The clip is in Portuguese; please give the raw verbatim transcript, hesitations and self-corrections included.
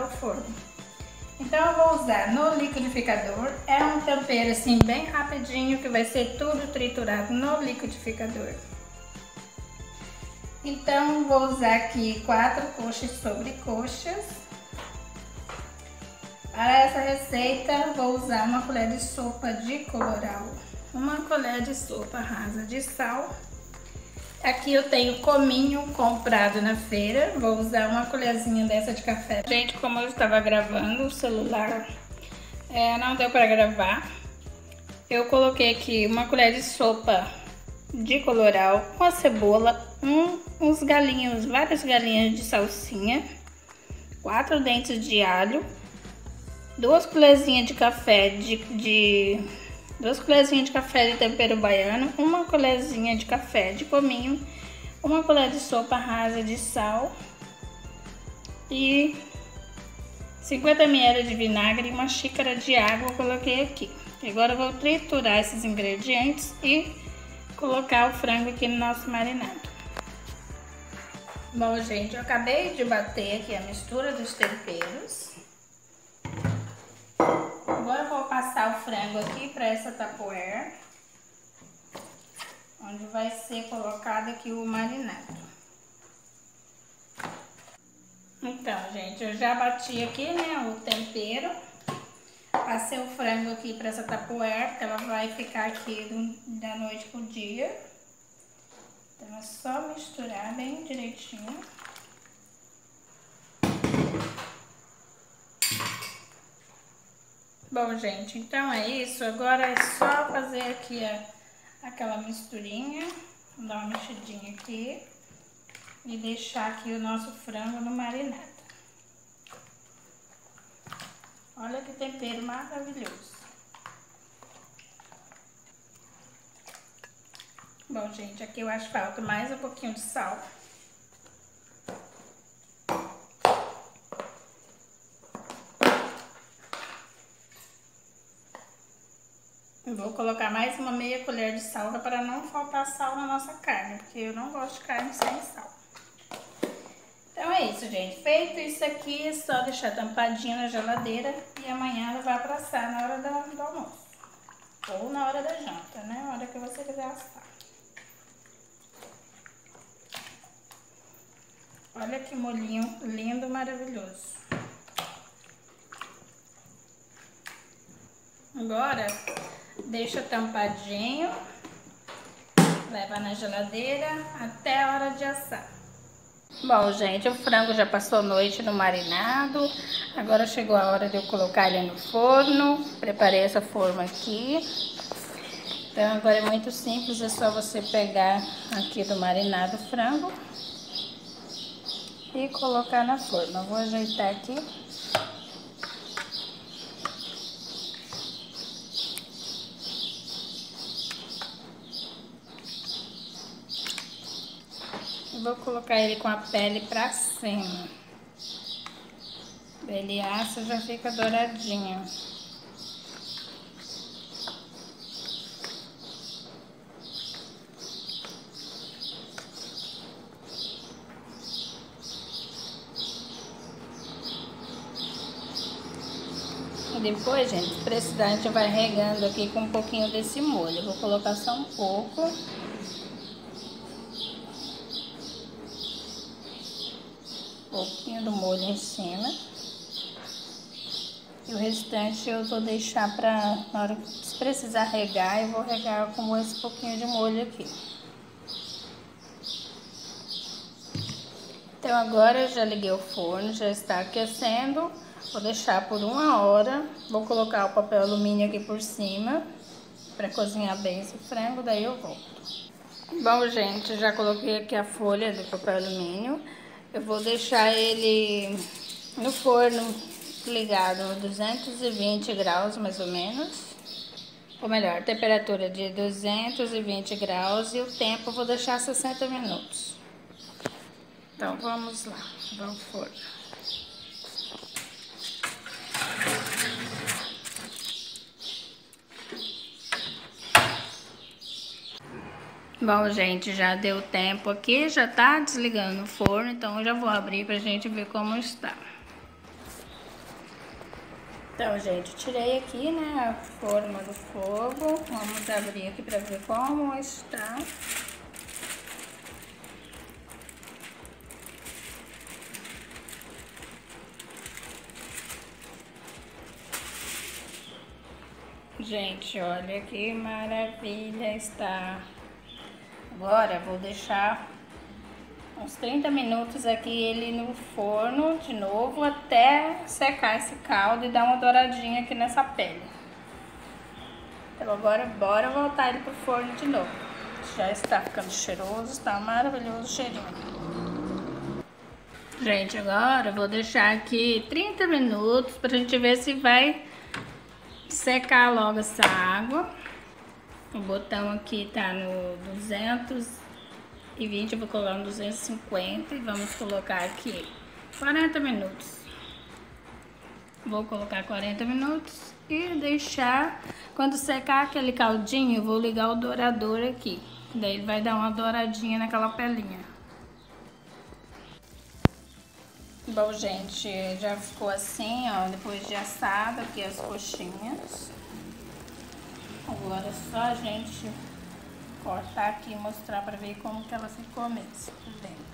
ao forno. Então eu vou usar no liquidificador, é um tempero assim bem rapidinho que vai ser tudo triturado no liquidificador. Então vou usar aqui quatro coxas sobre coxas. Para essa receita vou usar uma colher de sopa de colorau, uma colher de sopa rasa de sal. Aqui eu tenho cominho comprado na feira, vou usar uma colherzinha dessa de café. Gente, como eu estava gravando o celular, é, não deu para gravar. Eu coloquei aqui uma colher de sopa de colorau, uma cebola, um, uns galinhos, várias galinhas de salsinha, quatro dentes de alho, duas colherzinhas de café de... de duas colherzinhas de café de tempero baiano, uma colherzinha de café de cominho, uma colher de sopa rasa de sal e cinquenta mililitros de vinagre e uma xícara de água eu coloquei aqui. Agora eu vou triturar esses ingredientes e colocar o frango aqui no nosso marinado. Bom, gente, eu acabei de bater aqui a mistura dos temperos. Agora eu vou passar o frango aqui para essa tupperware, onde vai ser colocado aqui o marinado. Então, gente, eu já bati aqui, né, o tempero. Passei o frango aqui para essa tupperware, porque ela vai ficar aqui da noite pro dia. Então é só misturar bem direitinho. Bom, gente, então é isso. Agora é só fazer aqui a, aquela misturinha, dar uma mexidinha aqui e deixar aqui o nosso frango no marinado. Olha que tempero maravilhoso. Bom, gente, aqui eu acho que falta mais um pouquinho de sal. Vou colocar mais uma meia colher de sal para não faltar sal na nossa carne, porque eu não gosto de carne sem sal. Então é isso, gente. Feito isso aqui, é só deixar tampadinho na geladeira e amanhã ela vai pra assar na hora do, do almoço. Ou na hora da janta, né? Na hora que você quiser assar. Olha que molhinho lindo, maravilhoso. Agora, deixa tampadinho, leva na geladeira até a hora de assar. Bom, gente, o frango já passou a noite no marinado. Agora chegou a hora de eu colocar ele no forno. Preparei essa forma aqui. Então agora é muito simples, é só você pegar aqui do marinado o frango e colocar na forma. Eu vou ajeitar aqui. Vou colocar ele com a pele pra cima. Ele assa, já fica douradinho. E depois, gente, se precisar, a gente vai regando aqui com um pouquinho desse molho. Eu vou colocar só um pouco. Um pouquinho do molho em cima. E o restante eu vou deixar pra, na hora que se precisar regar, eu vou regar com esse pouquinho de molho aqui. Então agora eu já liguei o forno, já está aquecendo. Vou deixar por uma hora. Vou colocar o papel alumínio aqui por cima para cozinhar bem esse frango, daí eu volto. Bom, gente, já coloquei aqui a folha do papel alumínio. Eu vou deixar ele no forno ligado a duzentos e vinte graus, mais ou menos. Ou melhor, temperatura de duzentos e vinte graus e o tempo eu vou deixar sessenta minutos. Então vamos lá, vamos ao forno. Bom, gente, já deu tempo aqui, já tá desligando o forno, então eu já vou abrir pra gente ver como está. Então, gente, tirei aqui, né, a forma do fogo. Vamos abrir aqui pra ver como está. Gente, olha que maravilha está. Agora vou deixar uns trinta minutos aqui ele no forno de novo até secar esse caldo e dar uma douradinha aqui nessa pele. Então agora bora voltar ele pro forno de novo. Já está ficando cheiroso, está maravilhoso o cheirinho. Gente, agora eu vou deixar aqui trinta minutos pra gente ver se vai secar logo essa água. O botão aqui tá no duzentos e vinte, eu vou colocar no duzentos e cinquenta e vamos colocar aqui quarenta minutos. Vou colocar quarenta minutos e deixar. Quando secar aquele caldinho, eu vou ligar o dourador aqui. Daí ele vai dar uma douradinha naquela pelinha. Bom, gente, já ficou assim, ó, depois de assado aqui as coxinhas. Agora é só a gente cortar aqui e mostrar pra ver como que ela ficou mesmo.